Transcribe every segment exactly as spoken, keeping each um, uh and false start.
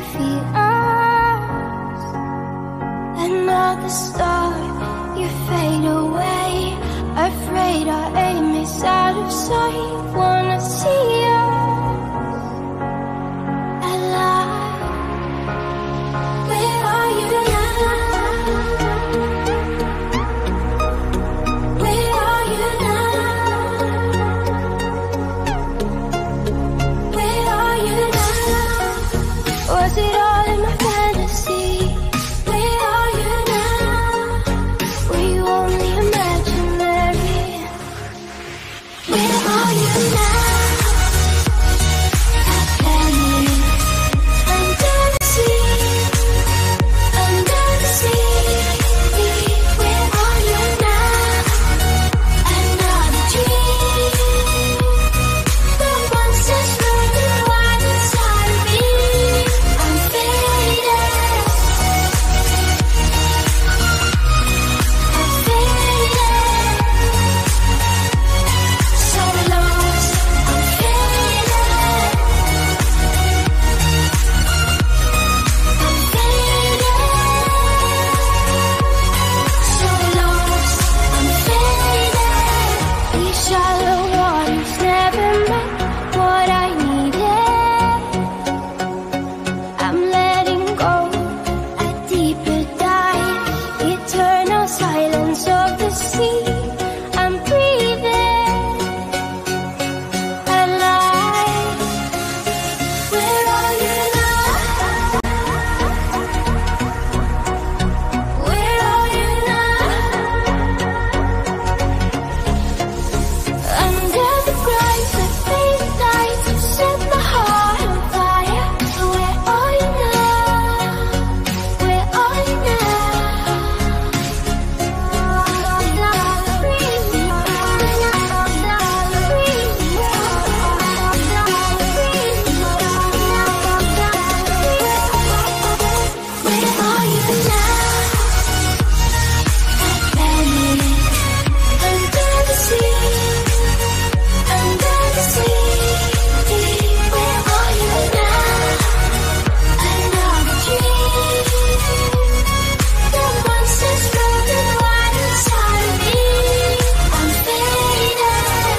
defeat us. Another star, you fade away. Afraid our aim is out of sight. Wanna see us alive. Where are you now? Where are you now? Where are you now? Was it all in my fantasy? Where are you now? Were you only imaginary? Where are you now? Under the sea, under the sea. Where are you now? Another dream. The monsters running wild inside of me. I'm faded. I'm faded. So lost. I'm faded. I'm faded. So lost. I'm faded. These shallow waters never met what I needed. I'm letting go a deeper dive. Eternal silence of the sea. I'm breathing alive. Where are you now? Where are you now? Under the bright but faded lights, you set my heart on fire. So where are you now? Where are you now? Where are you now? Under the sea, under the sea. Where are you now? Another dream. The monsters running wild inside of me. I'm faded.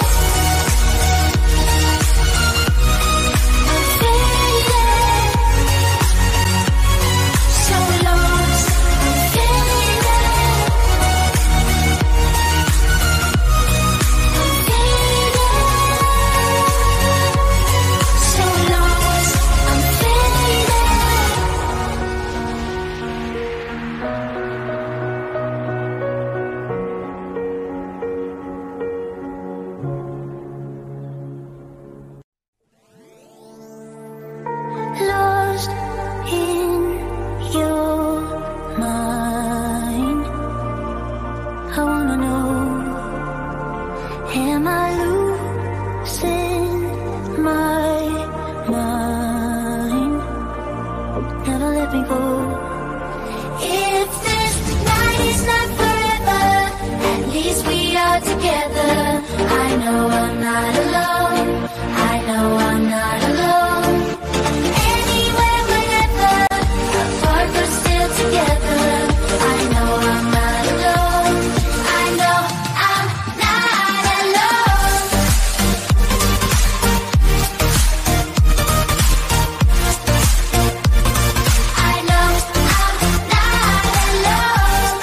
I'm faded. So lost. I'm faded. I'm faded. So lost. I'm faded. Lost in your mind. I wanna know, am I losing my mind? Never let me go. If this night is not forever, at least we are together. I know I'm not alone. I know I'm not alone. Anywhere, whenever, apart but still together. I know I'm not alone. I know I'm not alone. I know I'm not alone.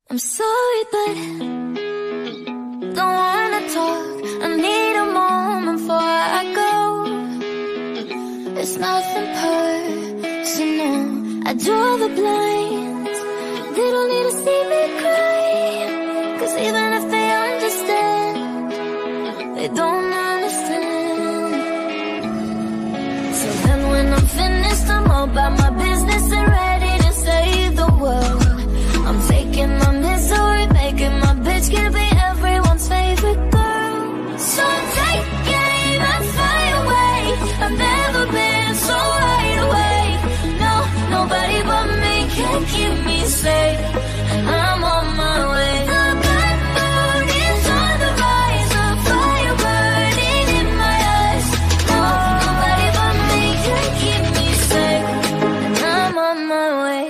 I'm sorry, but don't wanna talk. I need a moment before I go. It's nothing personal. I draw the blinds. They don't need to see me cry. Cause even if they understand, they don't understand. So then when I'm finished, I'm all about my business and ready to save the world. I'm taking my misery, making my bitch can be everyone's favorite girl. So take aim and fly away. I've never been so wide awake. No, nobody but me can keep me safe. And I'm on my way. The bad mood is on the rise. A fire burning in my eyes. No, nobody but me can keep me safe. And I'm on my way.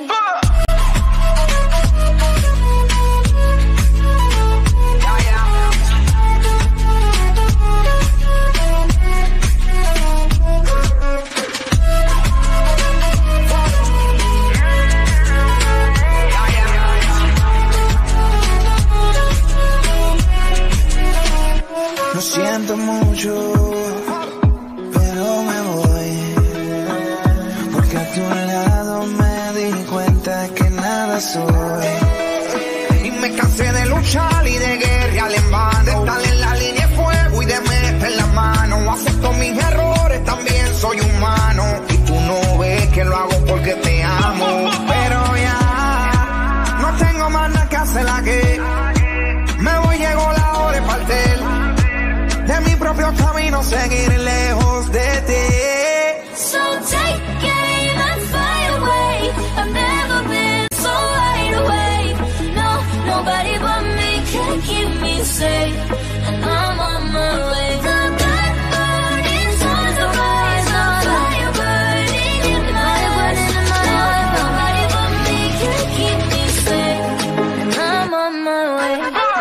Lo siento mucho, pero me voy, porque a tu lado me di cuenta que nada soy. Y me cansé de luchar y de guerrear en vano, de estar en la línea de fuego y de meter la mano. Acepto mis errores, también soy humano, y tú no ves que lo hago porque te amo. Pero ya, no tengo más nada que hacer aquí. Me voy, llegó la hora de partir de mi propio camino, seguir lejos de ti. So take aim and fly away. I've never been so wide awake. No, nobody but me can keep me safe. And I'm on my way. The black moon is on the rise. A fire burning in my eyes. No, nobody but me can keep me safe. And I'm on my way.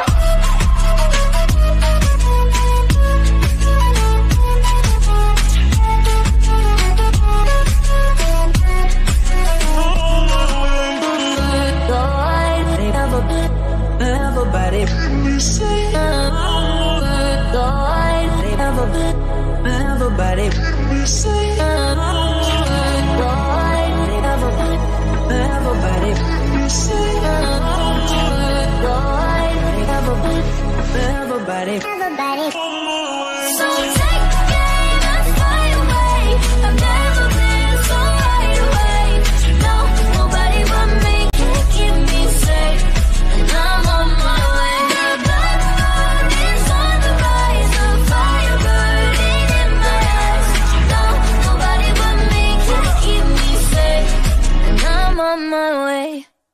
Everybody, everybody, everybody, everybody. So take aim and fly away. I've never been so wide awake. No, nobody but me can keep me safe. And I'm on my way. The black moon is on the rise. A fire burning in my eyes. No, nobody but me can keep me safe. And I'm on my way.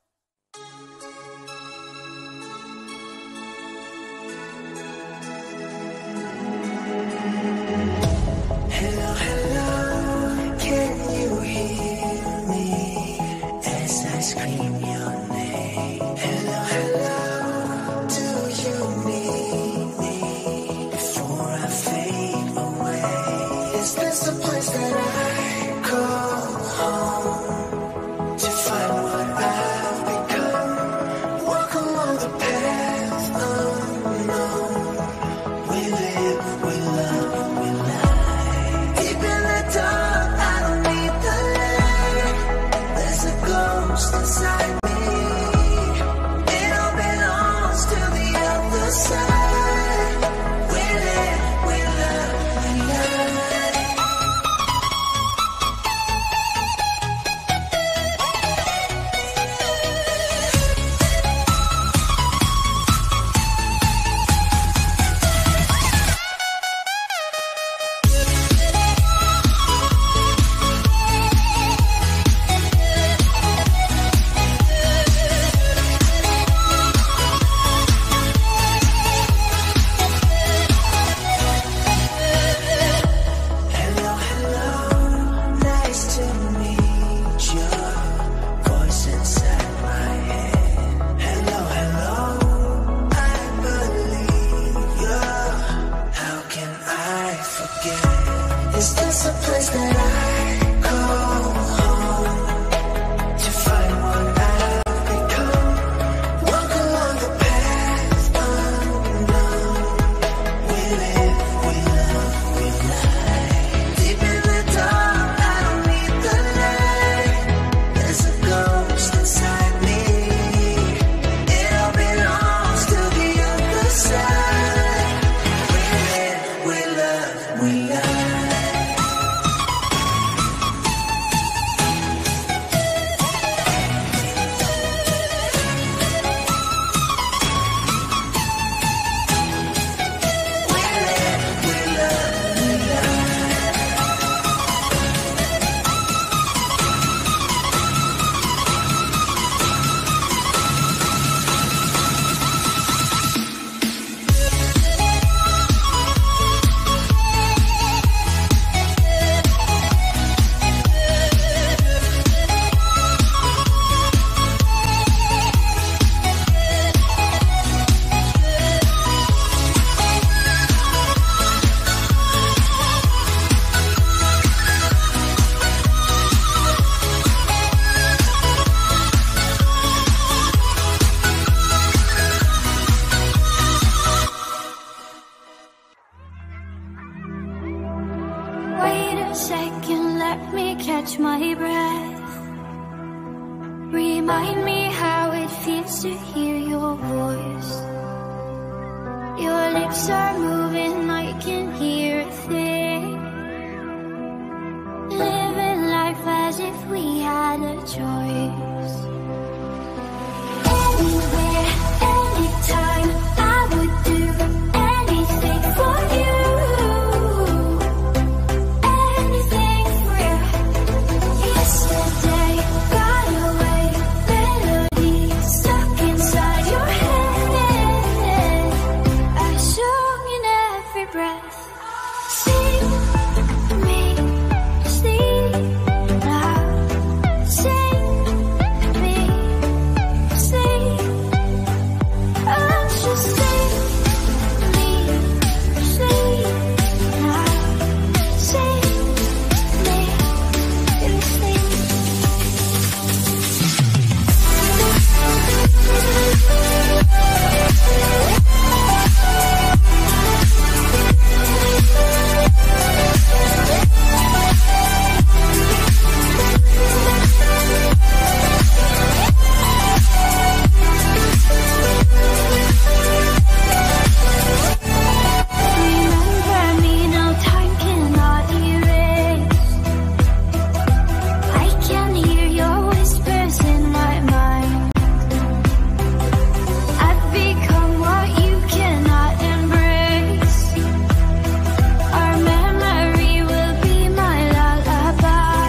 Hello, hello, can you hear me as I scream your name? Hello, hello, do you need me before I fade away? Is this a place that I call home to find what I've become? Walk along the path unknown. We live, we love, we lie. Deep in the dark, I don't need the light. There's a ghost inside me. It all belongs to the other side. We live, we love, we lie. Remind me how it feels to hear your voice. Your lips are moving, I can hear a thing. Living life as if we had a choice. Anywhere, anytime, I would do anything for you. Anything for you. Yesterday got away, melody stuck inside your head. I sung in every breath. Sing me, sleep now. Sing me, sleep. Oh, just sing me, sleep now. Sing me, sleep. Remember me, no time cannot erase. I can hear your whispers in my mind. I've become what you cannot embrace. Our memory will be my lullaby.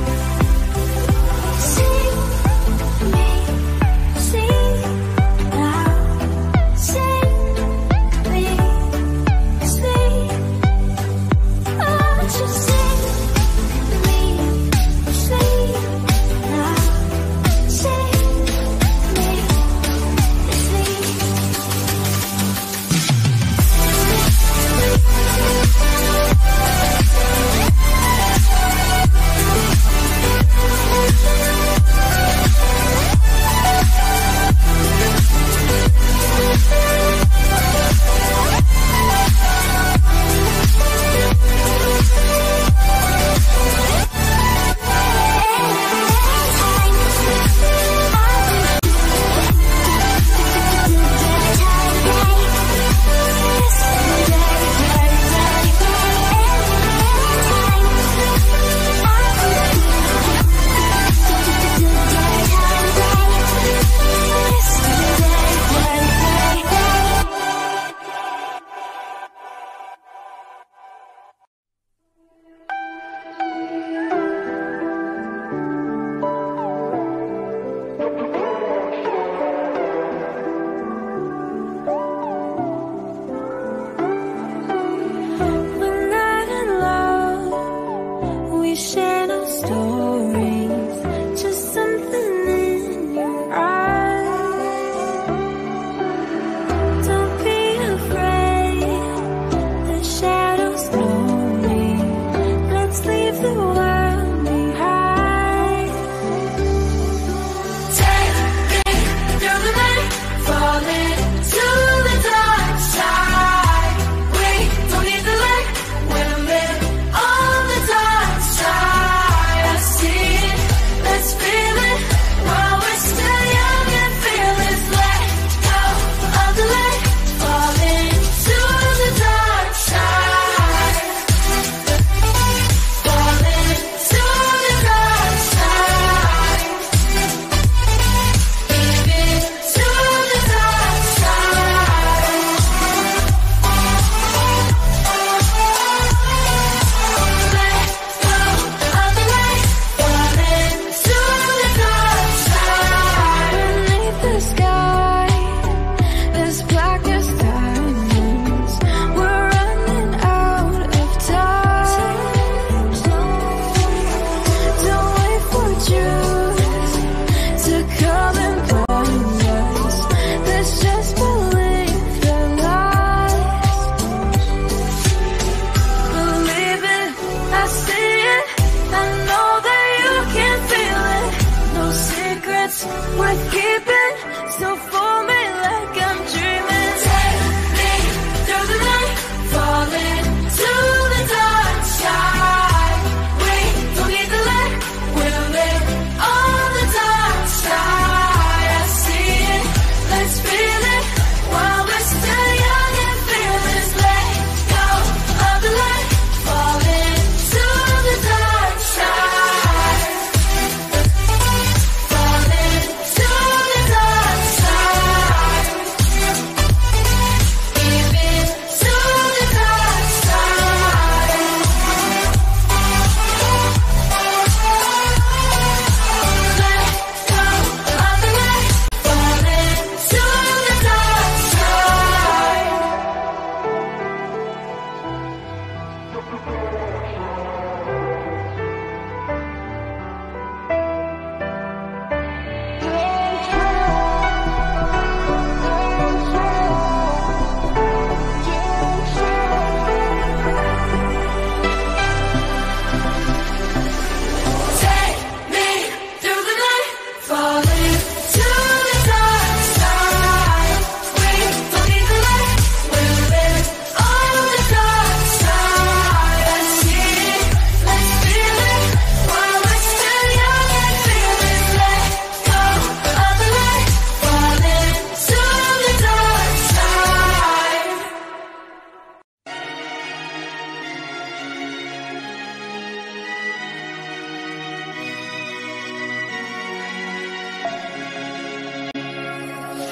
Sing me, sleep now. Sing me, sleep. Oh, just sing me, sleep now. Sing me, sleep. We're not in love. We share no stories. Just something in your eyes. Don't be afraid. The shadows know me. Let's leave the world behind. Take me through the night, falling to the dark side. We don't need the light, we'll live on the dark side. I see it, let's feel it, while we're still young and fearless. Let go of the light, falling to the dark side. Falling to the dark side. Leaving to the dark side. Let go of the light, falling to the dark side. Beneath the sky, as black as diamonds, we're running out of time. Don't wait for truth to come and blind us. Let's just believe the lies. Believe it, I see it, I know that you can feel it. No secrets worth keeping, so for me like I'm dreaming. Take me through the night, falling to the dark side. We don't need the light, we'll live on the dark side.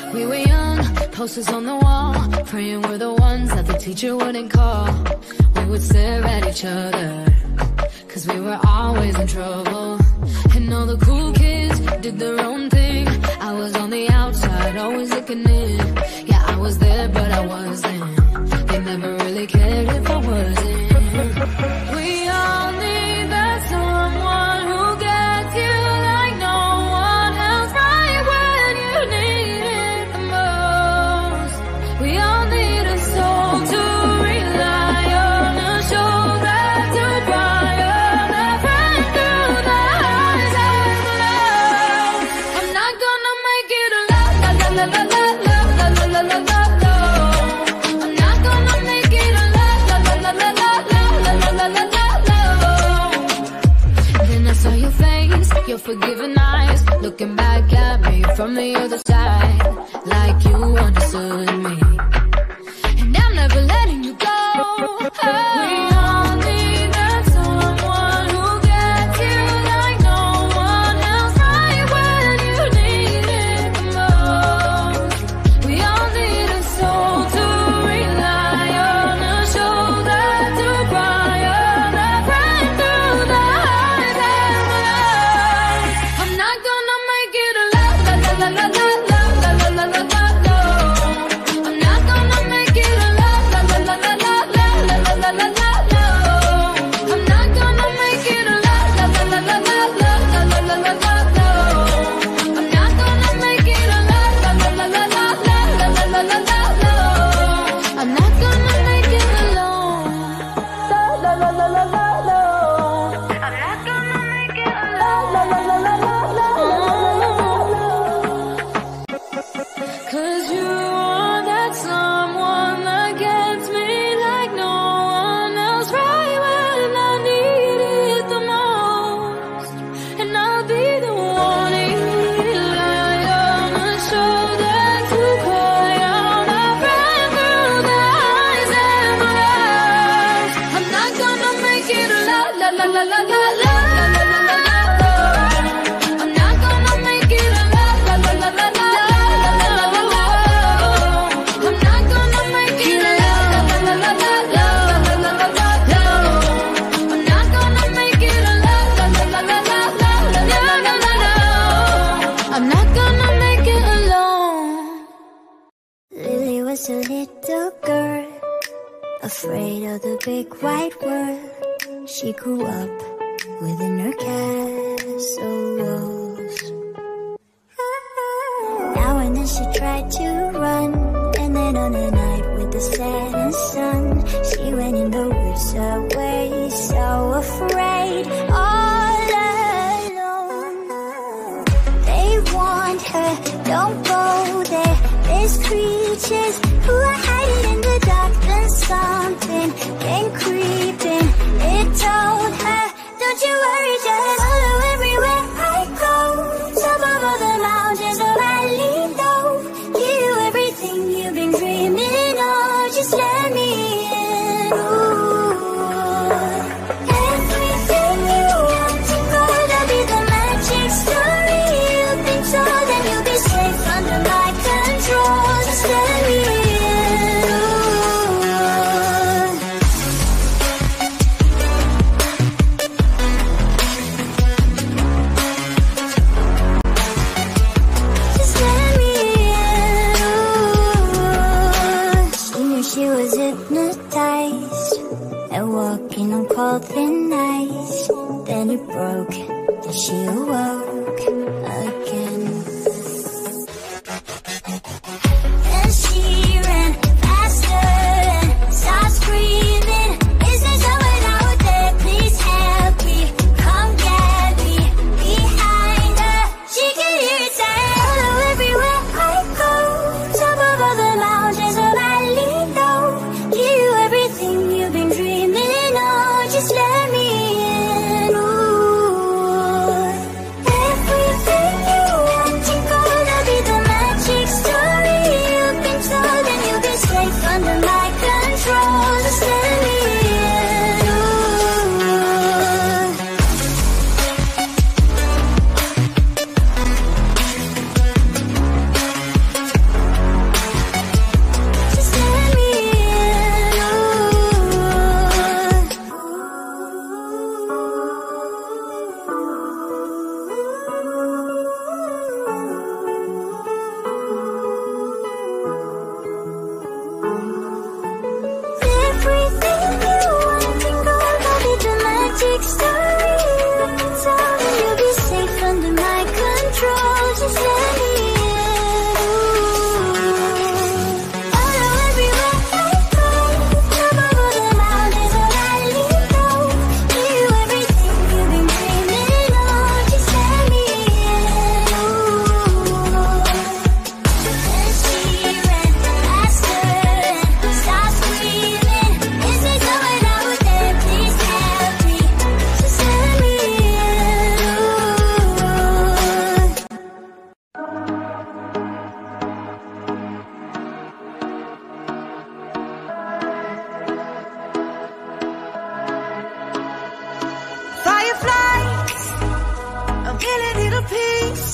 We were young, posters on the wall, praying we're the ones that the teacher wouldn't call. We would stare at each other, cause we were always in trouble. And all the cool kids did their own thing. I was on the outside, always looking in. Yeah, I was there, but I wasn't. They never really cared if I wasn't. We all need that someone who gets you like no one else, right when you need it the most. We all need a soul to rely on, a shoulder to cry on, a friend through the highs and the lows. I'm not gonna make it alone, la la la la la la la la la la la. I'm not gonna make it alone, la la la la la la la la la la la. Then I saw your face, your forgiving eyes, looking back at me from the other side, like you understood me. And I'm never letting you go. We all need that someone who gets you like no one else, right when you need it the most. We all need a soul to rely on, a shoulder to cry on, a friend through the highs and the lows. I'm not gonna make it alone, la la la la la la la la la la la. I'm not gonna make it alone, la la la la la la la la la la la. I'm not gonna make it alone, la la la la la la la la la la la. I'm not gonna make it alone, la la la la la la la la la la la. I'm not gonna make it alone, la la la la la la la. I'm not gonna make it alone, la la la la la la la. Cause you are that someone that gets me like no one else, right when I need it the most. And I'll be the one you rely on, a shoulder to cry on, a friend through the highs and the lows. I'm not gonna make it alone, la la la la la la la la la la la. I'm not gonna make it alone, la la la la la la la la la la. I'm not gonna make it alone, la la la la la la la la la la. I'm not gonna make it alone, la la la la la la la la la la. I'm not gonna make it alone. Lily was a little girl, afraid of the big white world. She grew up within her castle walls. Now and then she tried to run, and then on a night with the setting sun, she went in the woods away, so afraid, all alone. They warned her, don't go there, there's creatures who are hiding in the dark. Then something came creeping, it told her, don't you worry, just follow everywhere I go. Top of all the mountains or valley low, give you everything you've been dreaming of, just let me in. Ooh. Everything you want to go, there'll be the magic story you've been told, and you'll be safe under my control, just let me in. Just let me in. She knew she was hypnotized and walking on cold thin ice. Then it broke and she awoke again. And she ran faster and started screaming, is there someone out there? Please help me, come get me. Behind her, she could hear it say, follow everywhere I go. Top of all the mountains or valley low, give you everything you've been dreaming of, just let me in. Ooh.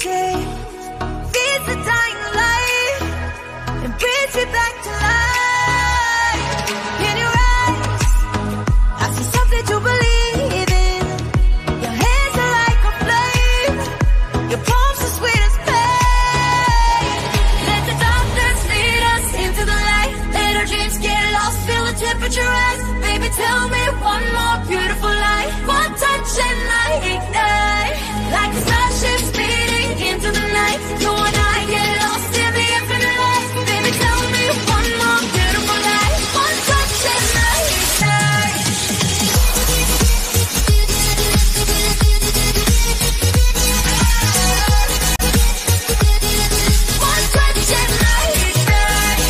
taste feeds the dying light and brings me back to life. In your eyes, I see something to believe in. Your hands are like a flame, your palms are sweet as pain. Let the darkness lead us into the light. Let our dreams get lost, feel the temperature rise. Baby, tell me one more beautiful lie. One touch and I ignite, like a starship speeding into the night. You and I get lost in the infinite light. Baby, tell me one more beautiful lie. One touch and I ignite. One touch and I ignite.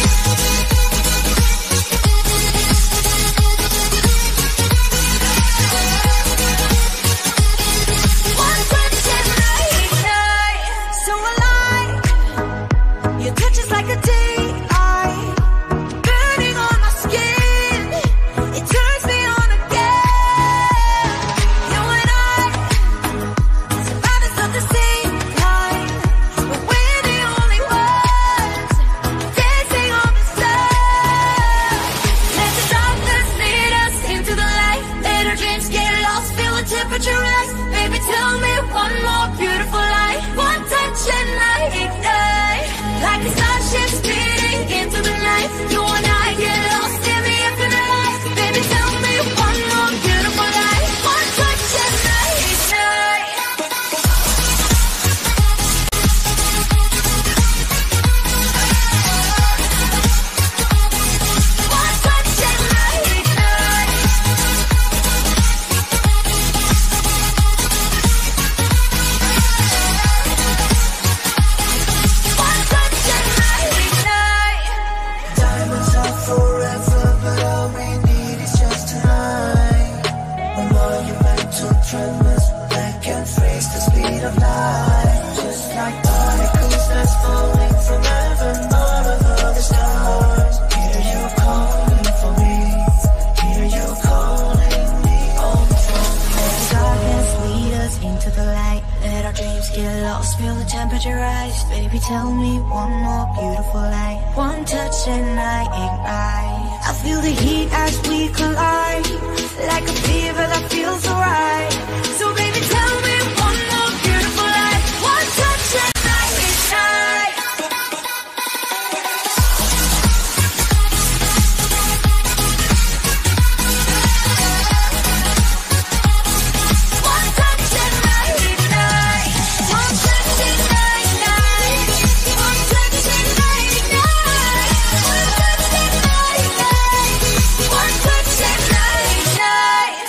One touch and I ignite. So alive, your touch is like a daylight, burning on my skin. It turns me on again. You and I, survivors of the same kind, but we're the only ones dancing on the sun. Let the darkness lead us into the light. Let our dreams get lost, feel the temperature rise. Baby, tell me one more beautiful lie. One touch and I ignite, like a starship speeding into the night. You and I get lost in the infinite light. Baby, tell me one more beautiful lie. One touch and I ignite. One touch and I ignite. One touch and I ignite. Diamonds are forever, but all we need is just tonight. A monumental tremors that can freeze the speed of light. Just like particles that's falling from heaven all over the stars. Hear you calling for me, hear you calling me on the phone. Let the darkness lead us into the light. Let our dreams get lost, feel the temperature rise. Baby, tell me one more beautiful lie. One touch and I ignite. I feel the heat as we collide, like a fever that feels so right. So baby, tell me one more beautiful lie. One touch and I ignite. One touch and I ignite. One touch and I ignite. One touch and I ignite. One touch and I ignite. One touch and I ignite.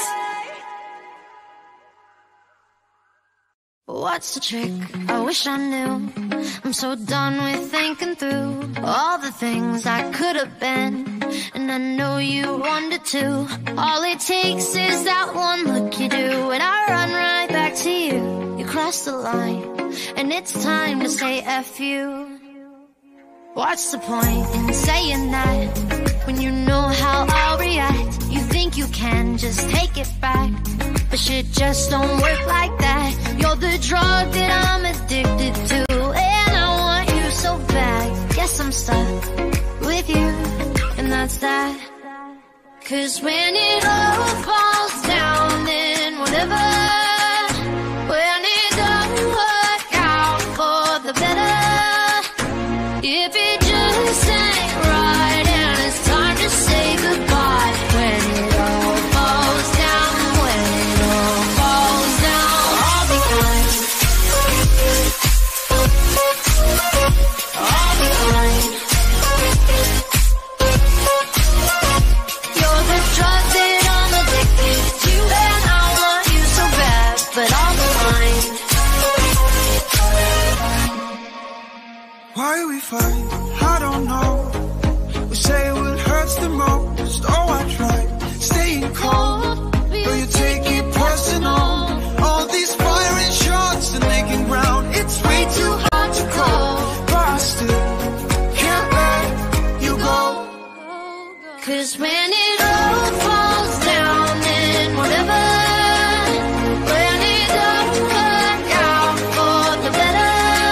What's the trick? I wish I knew. I'm so done with thinking through all the things I could have been, and I know you wanted to. All it takes is that one look you do, and I run right back to you. You cross the line, and it's time to say F you. What's the point in saying that when you know how I'll react? You think you can just take it back, but shit just don't work like that. You're the drug that I'm addicted to, and I want you so bad. Guess I'm stuck with you, and that's that. Cause when it all falls down, then whatever. When it don't work out for the better, if it just ain't right and it's time to say goodbye. When it all falls down, when it all falls down, I'll be fine. I'll be fine. You're the drug that I'm addicted to, and I want you so bad, but I'll be fine. Why we fight? I don't know. We say what hurts the most. Oh, I tried staying cold, but you take it personal. All these firing shots and making ground, it's way too hard to call. But I still can't let you go. Cause when it all falls down, then whatever. When it don't work out for the better,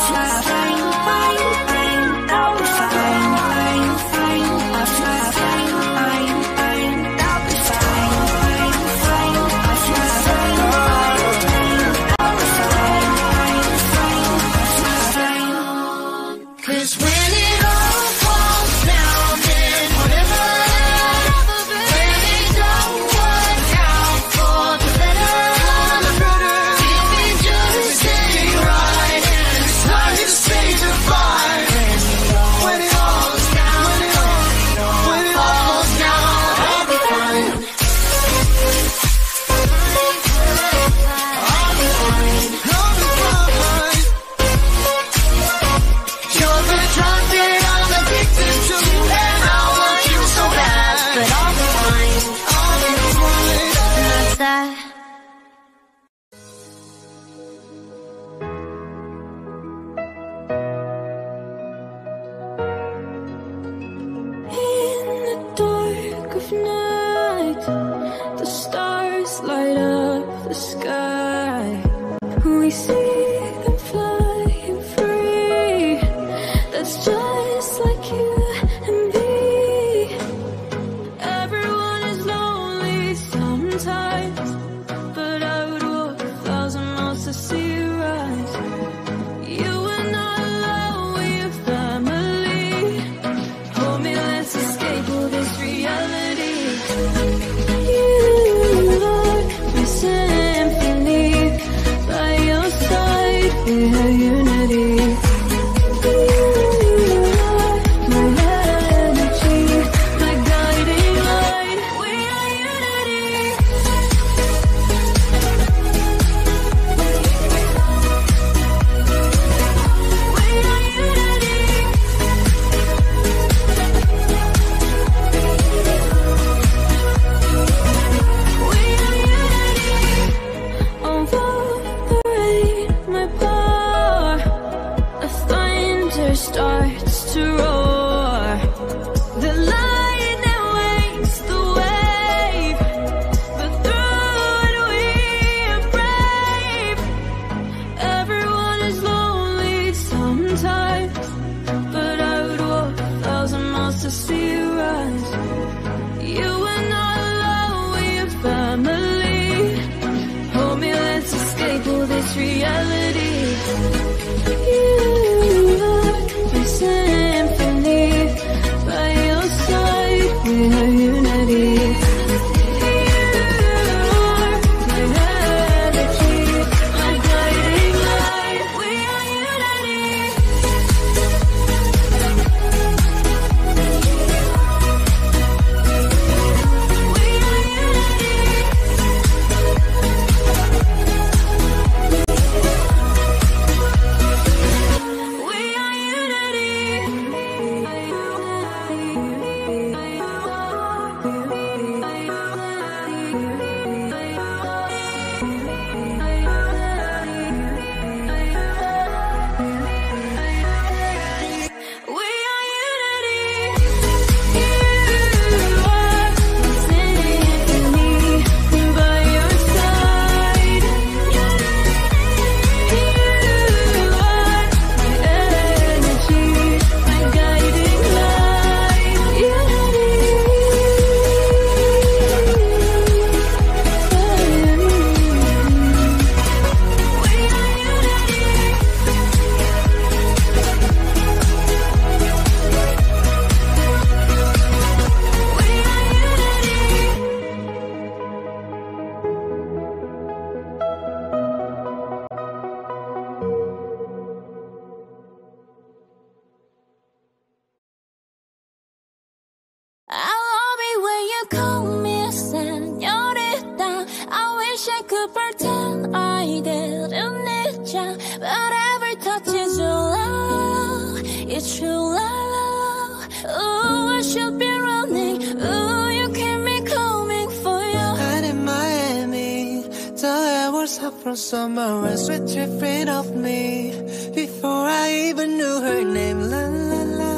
From somewhere else with your friend of me before I even knew her name. La la la,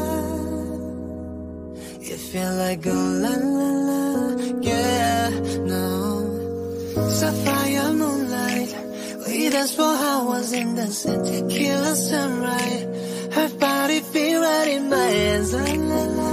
you feel like a la la la, yeah, no. Sapphire moonlight, we dance for hours in the sun, tequila sunrise. Her body feel right in my hands, la la la.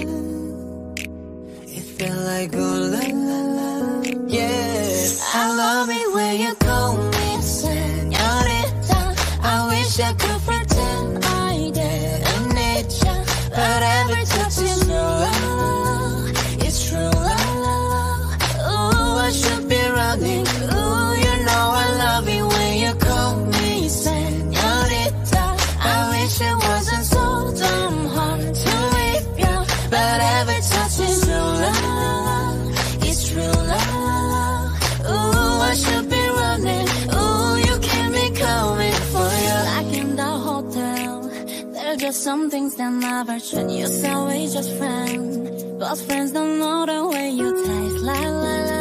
It felt like oh la la la, yeah. I love it when you call me señorita. I wish I could pretend I didn't need ya, but every touch is true, la la la. It's true, la la la. Ooh, I should be running. Ooh, you know I love it when you call me señorita. I wish it wasn't so damn hard to leave ya, but every touch is true, la la la. It's true, la la la. Ooh, I should be running. Ooh, you keep me coming for you. Like in the hotel, there's just some things that never change. You say we're just friends, but friends don't know the way you taste, la la la.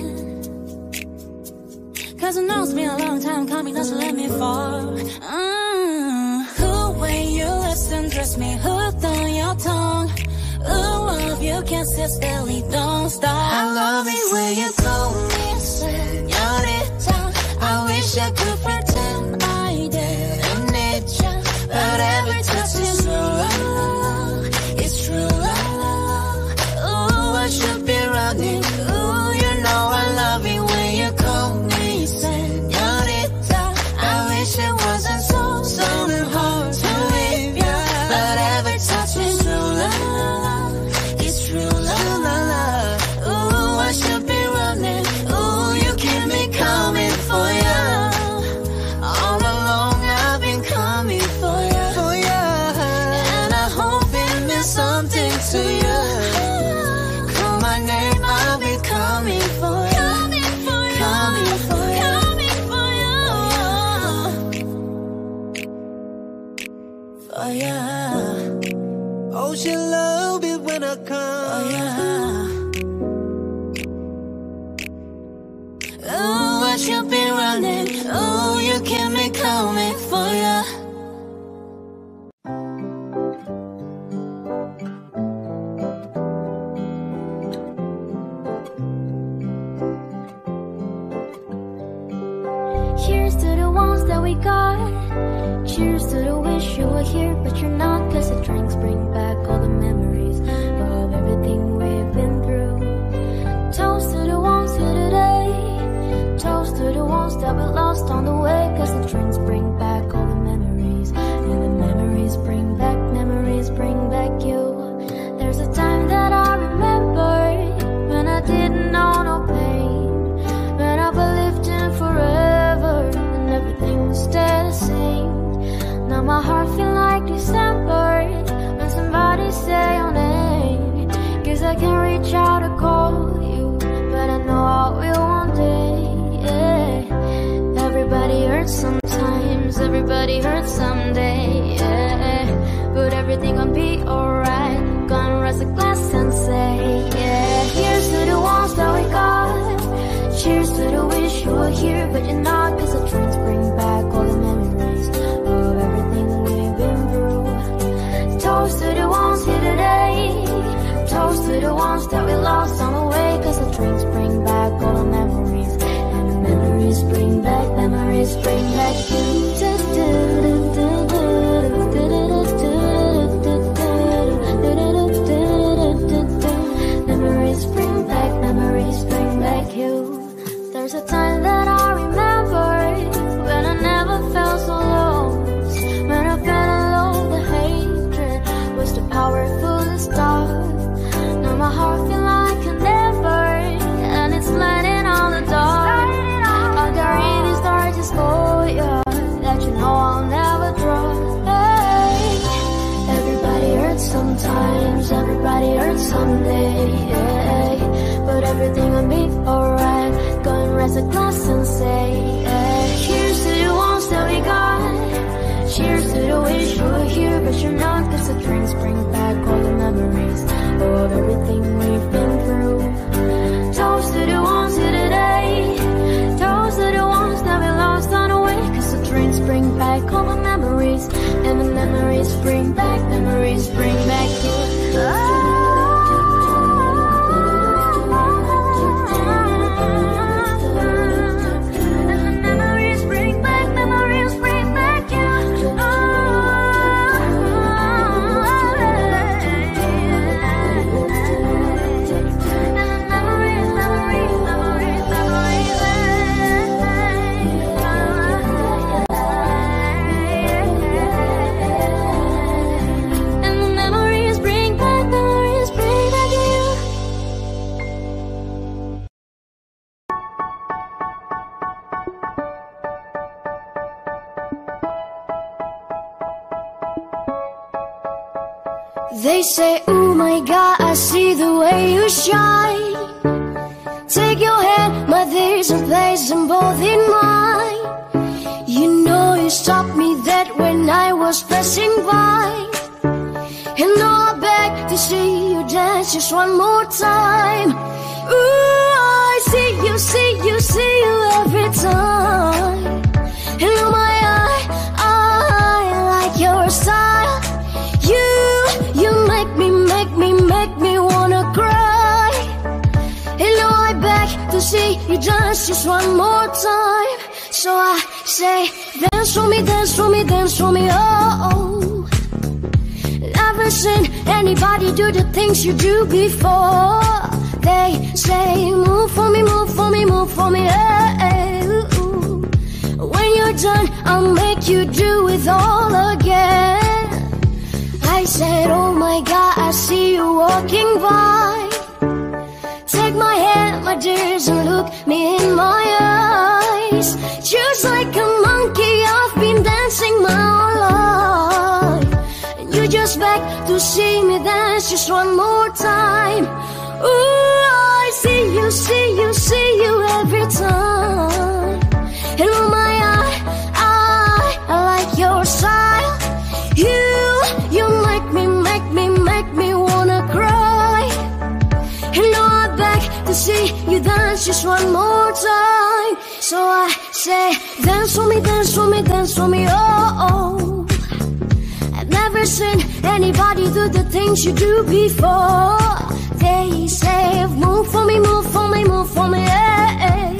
Cause it knows me a long time coming, doesn't let me fall. Mm. Who when you listen, dress me hooked on your tongue. Ooh, love you can't sit still, don't stop. I love it when you call me señorita. I wish I could pretend I didn't need ya, but every touch is true, la la la. It's true, la la la. Ooh, I should be running. Ooh, you know I love it when you call me señorita. I wish it wasn't so, so hard to leave ya, but every touch is true, la la la. It's true, la la la. Ooh, I should be running. Ooh, you keep me coming for ya. All along I've been coming for ya, for ya. And I hope it means something to you. Call my name, I'll be coming for ya. Coming for ya. Coming for ya. Coming for ya. For ya. Oh, she love it when I come. Oh, yeah. Ooh, I should be running. Ooh, you keep me coming for ya. Cheers to the ones that we got. Cheers to the wish you were here, but you're not. Cause the drinks bring back all the memories of everything we've been through. Toast to the ones here today. Toast to the ones that we lost on the way. Cause the drinks bring back all the memories, and the memories bring back, memories bring back you. There's a time that I remember when I didn't know no pain, when I believed in forever and everything would stay the same. Now my heart feel like December when somebody say your name. Cause I can't reach out to call you, but I know I will one day, yeah. Everybody hurts sometimes, everybody hurts someday, yeah. But everything gon' be alright. Gonna raise a glass and say, yeah. Here's to the ones that we got. Cheers to the wish you were here, but you're not. Cause the drinks bring back all the memories of everything we've been through. Toast to the ones here today. Toast to the ones that we lost on the way. Cause the drinks bring back all the memories, and the memories bring back, memories bring back you. Memories bring back, memories bring back you. There's a time that I remember when I never felt so lost, when I felt alone, the hatred was the powerful stuff. Now my heart feel like a never, and it's landing on the dark. I got really started to spoil you, that you know I'll never trust. Hey, everybody hurts sometimes, everybody hurts someday, yeah. But everything will be alright. Go and raise a glass and say, yeah. Cheers to the ones that we got. Cheers to the wish you were here, but you're not. Cause the drinks bring back all the memories of everything we've been through. Toast to the ones here today. Toast to the ones that we lost on the way. Cause the drinks bring back all the memories, and the memories bring back, memories bring back you. Oh. Bring back They say, oh my God, I see the way you shine. Take your hand, my there's a place in both in mine. You know you stopped me dead when I was passing by. And now I beg to see you dance just one more time. Ooh, I see you, see you, see you every time. And oh my, I, I like your style. You, you make me, make me, make me wanna cry. And now I beg to see you dance just one more time. So I say, dance for me, dance for me, dance for me, oh, oh. Never seen anybody do the things you do before. They say, move for me, move for me, move for me, hey, hey, ooh, ooh. When you're done, I'll make you do it all again. I said, oh my God, I see you walking by. Take my hand, my dears, and look me in my eyes. Just like a monkey, I've been dancing my whole life. And you just beg to see me dance just one more time. Ooh, I see you, see you, see you every time. And oh my, I, I, I like your style. You, you make me, make me, make me wanna cry. And now I beg to see you dance just one more time. So I say, dance for me, dance for me, dance for me, oh, oh. I've never seen anybody do the things you do before. They say, move for me, move for me, move for me, hey, hey.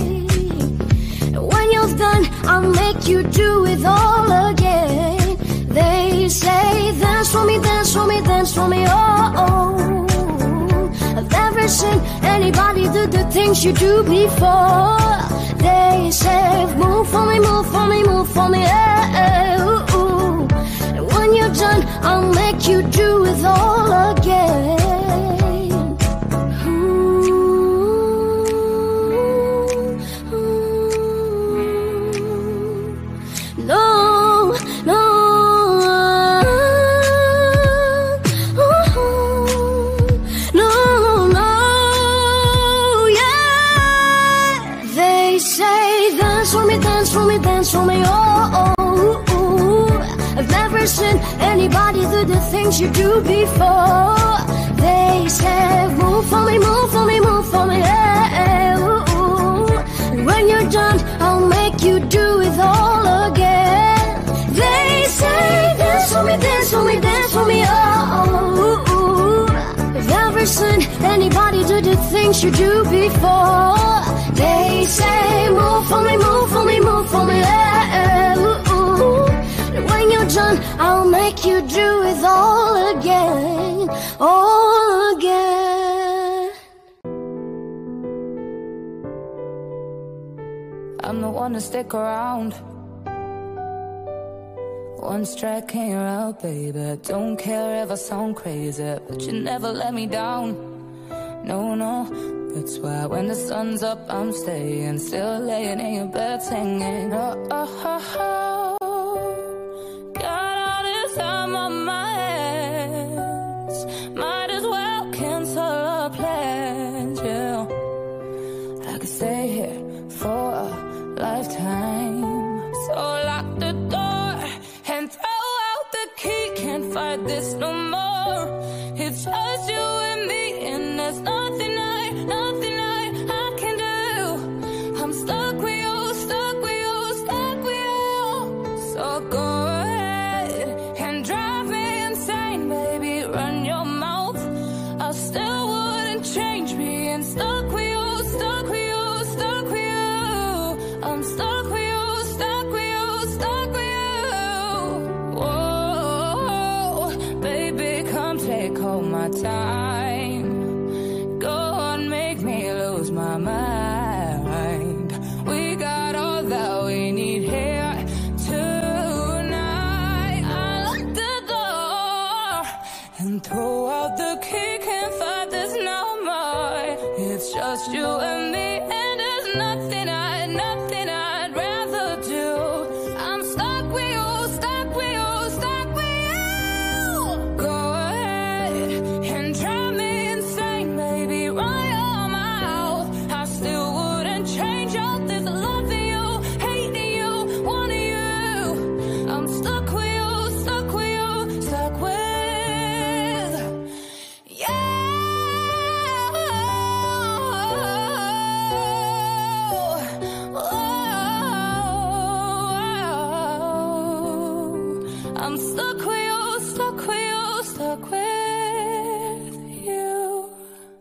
When you're done, I'll make you do it all again. They say, dance for me, dance for me, dance for me, oh, oh. I've never seen anybody do the things you do before. They say, move for me, move for me, move for me, hey, hey, ooh, ooh. And when you're done, I'll make you do it all again. Dance for me, oh, oh, oh. I've never seen anybody do the things you do before. They say, move for me, move for me, move for me, hey, hey, ooh, ooh. And when you're done, I'll make you do it all again. They say, dance for me, dance for me, dance for me, oh, oh, oh. I've never seen anybody do the things you do before. They say, move for me, move for me, move for me, hey, hey, ooh, ooh. And when you're done, I'll make you do it all again, all again. I'm the one to stick around. One strike and you're out, baby. Don't care if I sound crazy, but you never let me down. No, no. That's why when the sun's up, I'm staying, still laying in your bed singing. Oh, oh, oh, got all this time on my hands. Might as well cancel our plans, yeah. I could stay here for a lifetime. So lock the door and throw out the key. Can't fight this no more. It's just you and me, and there's nothing I, nothing I, I can do. I'm stuck with you, stuck with you, stuck with you. So go ahead and drive me insane, baby. Run your mouth. I still wouldn't change being stuck with you, stuck with you, stuck with you. I'm stuck with you, stuck with you, stuck with you. Whoa, baby, come take all my time. My mind, we got all that we need here tonight. I lock the door and throw out the key. Can't fight this no more. It's just you and me, and there's nothing I, nothing I'd rather do. I'm stuck with you, stuck with you, stuck with you. Go ahead I'm stuck with you, stuck with you, stuck with you.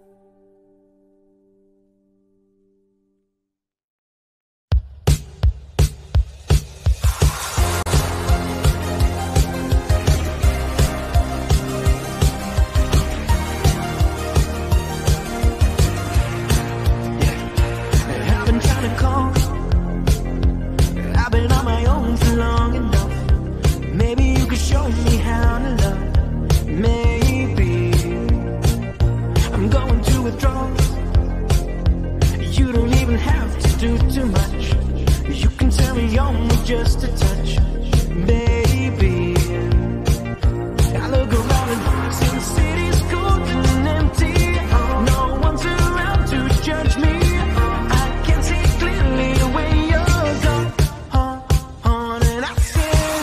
I've been trying to call. I've been on my own for long enough. Maybe you could show me how to love. Maybe I'm going through withdrawals. You don't even have to do too much. You can tell me on with just a touch, baby. I look around and see the city's cold and empty. No one's around to judge me. I can see clearly where you're gone. On and I said,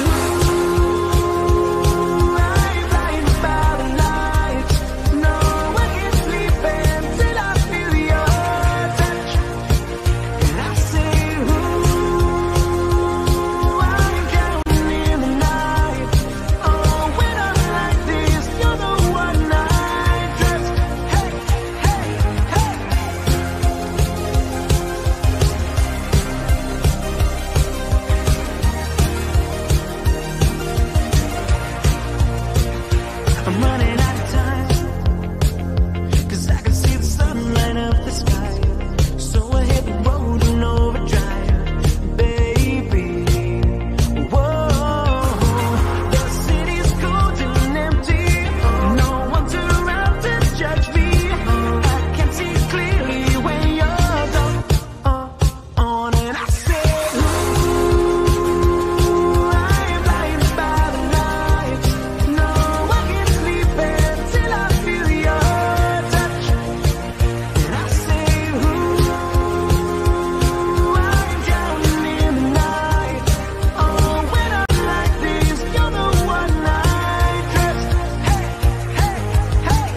ooh, I'm blind by the light. No, I can't sleep until I feel your touch. And I say, ooh, I'm drowning in the night. Oh, when I'm like this, you're the one I trust. Hey, hey, hey. I'm running out of time, 'cause I can see the sun light up the sky. So I hit the road in overdrive, baby. Whoa, the city's cold and empty. No one's around to judge me. I can see clearly when you're gone. On and I said, ooh, I'm blinded by the light. No, I can't sleep until I feel your touch. And I say, ooh, I'm drowning in the night. Oh, when I'm like this, you're the one I trust. Hey, hey, hey.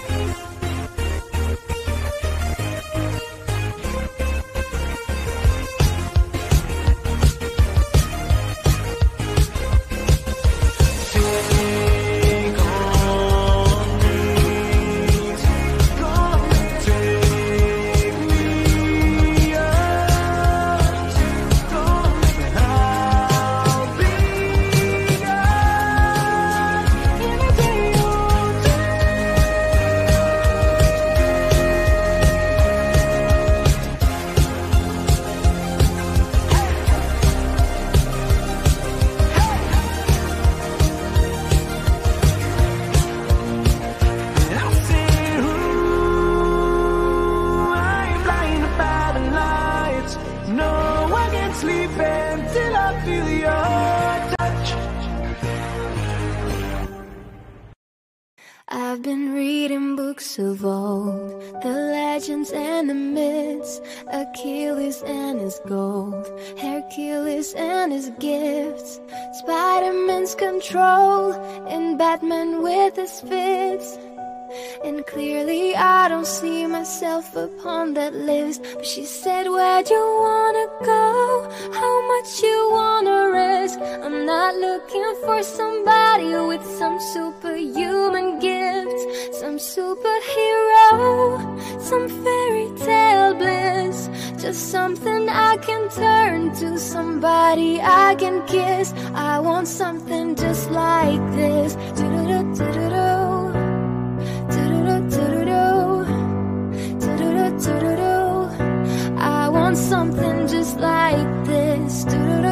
Take on me, take on me, take me up, take on me, I'll be yours in a day or two. And I said, ooh, I'm blinded by the lights. No, I can't sleep until I feel your touch. I've been reading books of old, the legends and the myths, Achilles and his gold, Hercules and his gifts, Spider-Man's control, and Batman with his fits. And clearly I don't see myself upon that list. But she said, where'd you wanna go? How much you wanna risk? I'm not looking for somebody with some superhuman gifts, some superhero, some fairy tale bliss. Just something I can turn to, somebody I can kiss. I want something just like this. Do-do-do-do-do-do. I want something just like this.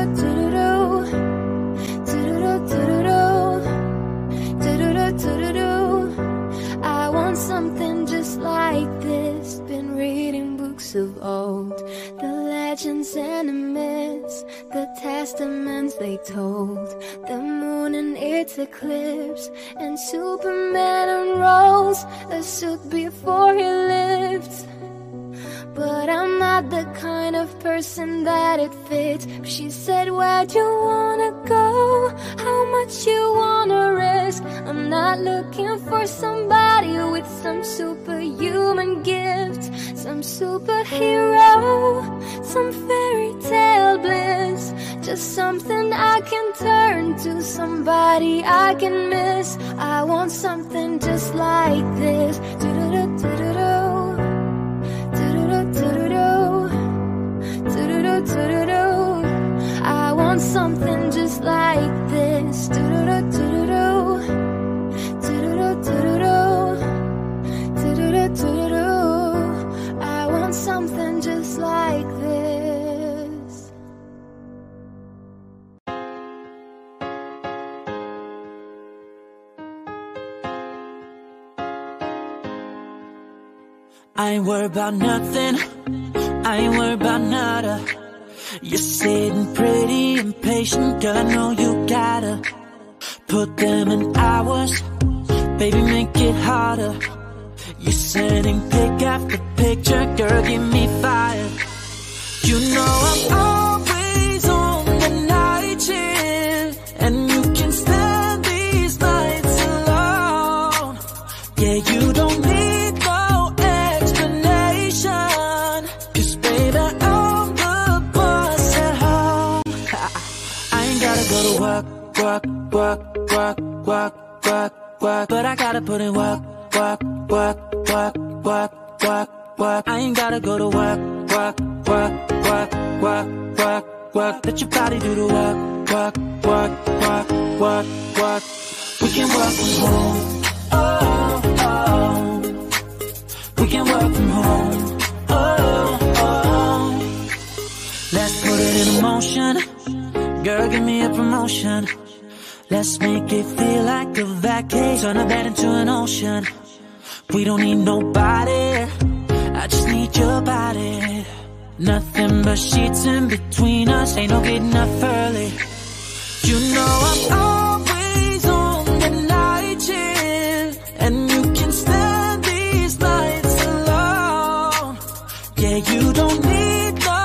I want something just like this. Been reading books of old, the legends and the myths, the testaments they told, the moon and its eclipse, and Superman unrolls a suit before he lived. But I'm not the kind of person that it fits. She said, where'd you wanna go? How much you wanna risk? I'm not looking for somebody with some superhuman gifts, some superhero, some fairy tale bliss. just something I can turn to, somebody I can miss. I want something just like this. Do-do-do, do-do-do. Do-do-do, do-do-do. Do-do-do, do-do-do. I want something just like this. Do-do-do, do-do-do. Do-do-do, do-do-do. Do-do-do, do-do-do. I want something just like this. I ain't worried about nothing, I ain't worried about nada. You're sitting pretty impatient, girl, I know you gotta put them in hours, baby, make it harder. You're sending pic after picture, girl, give me fire. You know I'm always on the night shift, and you can spend these nights alone. Yeah, you don't need no explanation, 'cause baby, I'm the boss at home. I ain't gotta go to work, work, work, work, work, work, work, but I gotta put in work, work, work, work, work, work, work. I ain't gotta go to work, work, work, work, work, work, work. Let your body do the work, work, work, work, work, work. We can work from home, oh, oh. We can work from home, oh, oh. Let's put it in motion, girl, give me a promotion. Let's make it feel like a vacation, turn a bed into an ocean. We don't need nobody, I just need your body. Nothing but sheets in between us, ain't no getting up early. You know I'm always on the night shift, and you can spend these nights alone. Yeah, you don't need no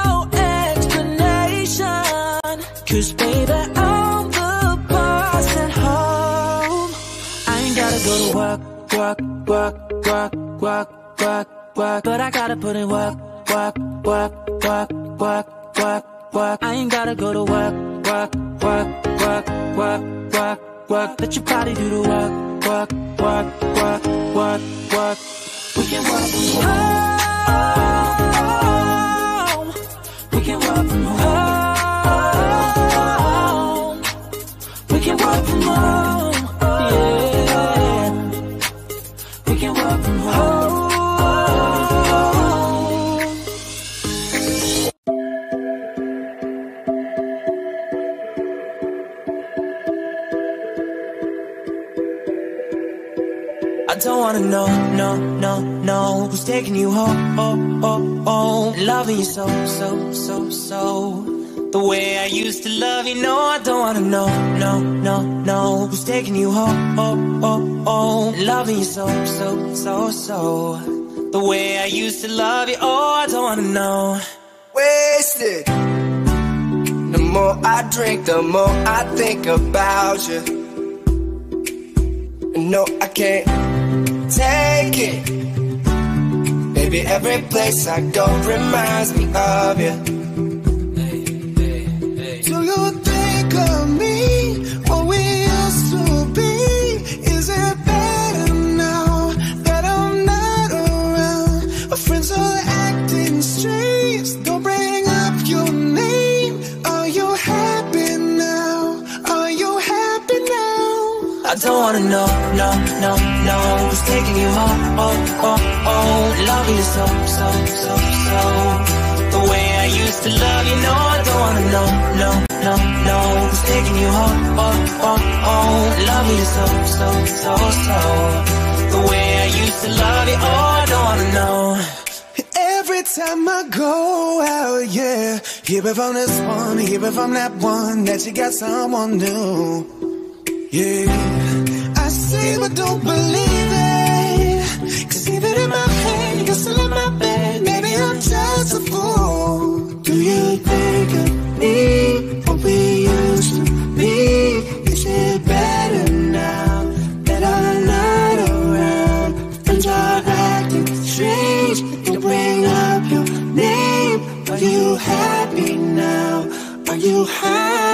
explanation, 'cause baby, I'm the boss at home. I ain't gotta go to work, work, work, work, work, work, work, but I gotta put in work, work, work, work, work, work, work. I ain't gotta go to work, work, work, work, work, work, work. Let your body do the work, work, work, work, work, work. We can work from home. We can work from home. We can work from home. Yeah. We can work from home. I don't wanna know, no, no, no, who's taking you home, oh, oh, oh, loving you so, so, so, so, the way I used to love you. No, I don't wanna know, no, no, no, who's taking you home, oh, oh, oh, loving you so, so, so, so, the way I used to love you. Oh, I don't wanna know. Wasted. The more I drink, the more I think about you. No, I can't take it. Baby, every place I go reminds me of you. Do you think of me, what we used to be? Is it better now that I'm not around? My friends are acting strange, don't bring up your name. Are you happy now? Are you happy now? I don't wanna know, no, no, no, who's taking you home, oh, oh, oh, loving you so, so, so, so, the way I used to love you. No, I don't wanna know, no, no, no, who's taking you home, oh, oh, oh, loving you so, so, so, so, the way I used to love you. Oh, I don't wanna know. Every time I go out, yeah, hear it from this one, hear it from that one, that you got someone new. Yeah, I see but don't believe it, 'cause even in my head, you're still in my bed. Maybe I'm just a fool. Do you think of me, what we used to be? Is it better now that I'm not around? Friends are acting strange, don't bring up your name. Are you happy now? Are you happy?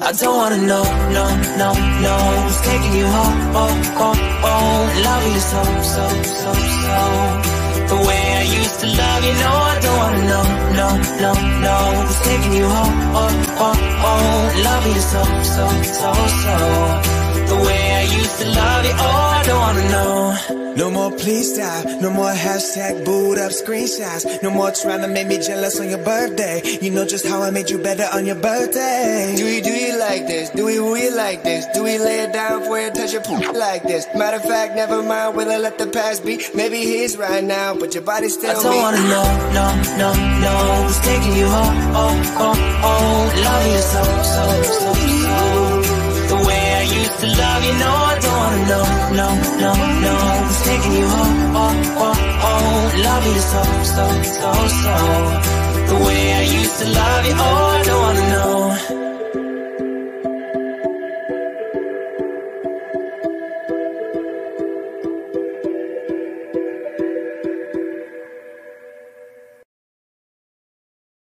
I don't wanna know, no, no, no. Who's taking you home, oh, oh, oh. Love you so, so, so, so. The way I used to love you, no, I don't wanna know, no, no, no. Who's taking you home, oh, oh, oh. Love you so, so, so, so. The way I used to love you, oh, I don't wanna know. No more please stop, no more hashtag booed up screenshots. No more trying to make me jealous on your birthday. You know just how I made you better on your birthday. Do you, do you like this? Do we really like this? Do we lay it down for you and touch your poop like this? Matter of fact, never mind whether let the past be. Maybe he's right now, but your body's still me. I don't me. wanna know, no, no, no. Who's taking you home, oh, oh, oh. Love you so, so, so, so. The way I used to love you, no, I don't wanna know, no, no, no. Who's taking you home, oh, oh, oh. Love you so, so, so, so. The way I used to love you,